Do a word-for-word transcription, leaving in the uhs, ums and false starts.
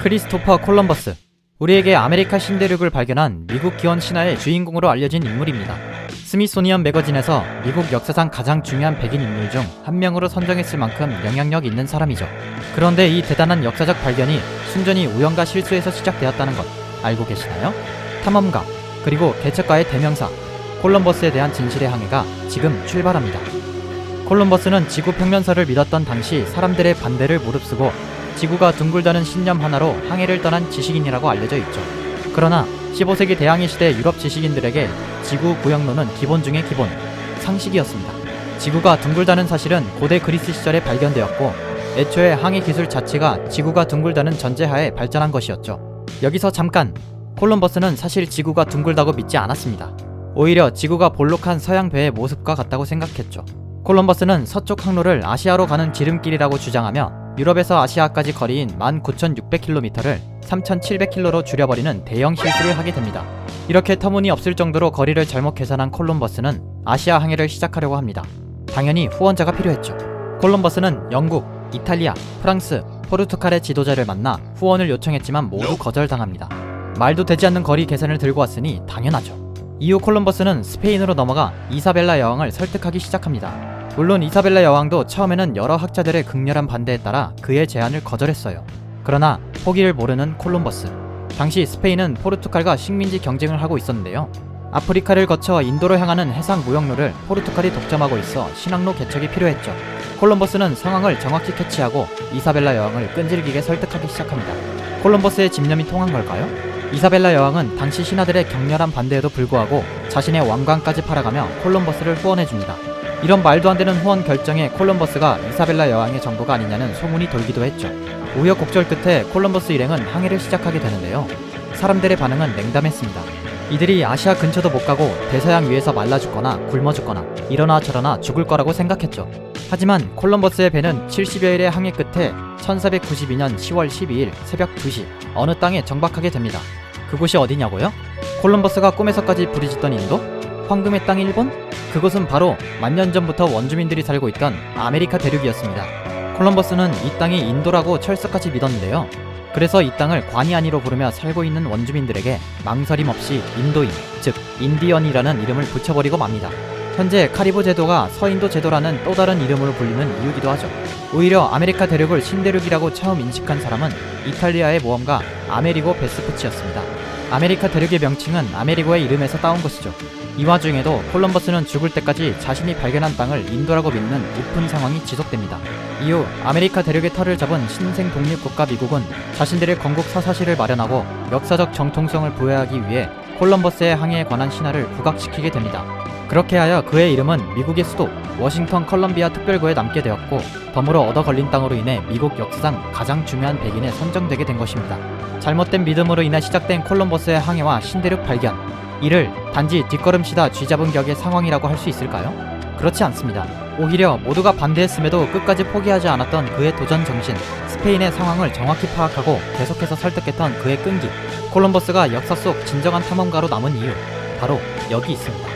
크리스토퍼 콜럼버스, 우리에게 아메리카 신대륙을 발견한 미국 기원 신화의 주인공으로 알려진 인물입니다. 스미소니언 매거진에서 미국 역사상 가장 중요한 백인 인물 중 한 명으로 선정했을 만큼 영향력 있는 사람이죠. 그런데 이 대단한 역사적 발견이 순전히 우연과 실수에서 시작되었다는 것 알고 계시나요? 탐험가, 그리고 개척가의 대명사 콜럼버스에 대한 진실의 항해가 지금 출발합니다. 콜럼버스는 지구 평면설을 믿었던 당시 사람들의 반대를 무릅쓰고 지구가 둥글다는 신념 하나로 항해를 떠난 지식인이라고 알려져 있죠. 그러나 십오 세기 대항해 시대 유럽 지식인들에게 지구 구역론은 기본 중의 기본, 상식이었습니다. 지구가 둥글다는 사실은 고대 그리스 시절에 발견되었고 애초에 항해 기술 자체가 지구가 둥글다는 전제하에 발전한 것이었죠. 여기서 잠깐! 콜럼버스는 사실 지구가 둥글다고 믿지 않았습니다. 오히려 지구가 볼록한 서양 배의 모습과 같다고 생각했죠. 콜럼버스는 서쪽 항로를 아시아로 가는 지름길이라고 주장하며 유럽에서 아시아까지 거리인 만 구천육백 킬로미터를 삼천칠백 킬로미터로 줄여버리는 대형 실수를 하게 됩니다. 이렇게 터무니없을 정도로 거리를 잘못 계산한 콜럼버스는 아시아 항해를 시작하려고 합니다. 당연히 후원자가 필요했죠. 콜럼버스는 영국, 이탈리아, 프랑스, 포르투갈의 지도자를 만나 후원을 요청했지만 모두 거절당합니다. 말도 되지 않는 거리 계산을 들고 왔으니 당연하죠. 이후 콜럼버스는 스페인으로 넘어가 이사벨라 여왕을 설득하기 시작합니다. 물론 이사벨라 여왕도 처음에는 여러 학자들의 극렬한 반대에 따라 그의 제안을 거절했어요. 그러나 포기를 모르는 콜럼버스. 당시 스페인은 포르투갈과 식민지 경쟁을 하고 있었는데요. 아프리카를 거쳐 인도로 향하는 해상 무역로를 포르투갈이 독점하고 있어 신항로 개척이 필요했죠. 콜럼버스는 상황을 정확히 캐치하고 이사벨라 여왕을 끈질기게 설득하기 시작합니다. 콜럼버스의 집념이 통한 걸까요? 이사벨라 여왕은 당시 신하들의 격렬한 반대에도 불구하고 자신의 왕관까지 팔아가며 콜럼버스를 후원해줍니다. 이런 말도 안 되는 후원 결정에 콜럼버스가 이사벨라 여왕의 정보가 아니냐는 소문이 돌기도 했죠. 우여곡절 끝에 콜럼버스 일행은 항해를 시작하게 되는데요. 사람들의 반응은 냉담했습니다. 이들이 아시아 근처도 못 가고 대서양 위에서 말라 죽거나 굶어 죽거나 이러나 저러나 죽을 거라고 생각했죠. 하지만 콜럼버스의 배는 칠십여 일의 항해 끝에 천사백구십이 년 시월 십이일 새벽 두 시 어느 땅에 정박하게 됩니다. 그곳이 어디냐고요? 콜럼버스가 꿈에서까지 부르짖던 인도? 황금의 땅 일본? 그곳은 바로 만년 전부터 원주민들이 살고 있던 아메리카 대륙이었습니다. 콜럼버스는 이 땅이 인도라고 철석같이 믿었는데요. 그래서 이 땅을 관이아니로 부르며 살고 있는 원주민들에게 망설임 없이 인도인, 즉 인디언이라는 이름을 붙여버리고 맙니다. 현재 카리브 제도가 서인도 제도라는 또 다른 이름으로 불리는 이유기도 하죠. 오히려 아메리카 대륙을 신대륙이라고 처음 인식한 사람은 이탈리아의 모험가 아메리고 베스푸치였습니다. 아메리카 대륙의 명칭은 아메리고의 이름에서 따온 것이죠. 이 와중에도 콜럼버스는 죽을 때까지 자신이 발견한 땅을 인도라고 믿는 우픈 상황이 지속됩니다. 이후 아메리카 대륙의 털을 잡은 신생 독립국가 미국은 자신들의 건국 사사시를 마련하고 역사적 정통성을 부여하기 위해 콜럼버스의 항해에 관한 신화를 부각시키게 됩니다. 그렇게 하여 그의 이름은 미국의 수도 워싱턴 컬럼비아 특별구에 남게 되었고 덤으로 얻어 걸린 땅으로 인해 미국 역사상 가장 중요한 백인에 선정되게 된 것입니다. 잘못된 믿음으로 인해 시작된 콜럼버스의 항해와 신대륙 발견, 이를 단지 뒷걸음치다 쥐잡은 격의 상황이라고 할 수 있을까요? 그렇지 않습니다. 오히려 모두가 반대했음에도 끝까지 포기하지 않았던 그의 도전 정신, 스페인의 상황을 정확히 파악하고 계속해서 설득했던 그의 끈기, 콜럼버스가 역사 속 진정한 탐험가로 남은 이유, 바로 여기 있습니다.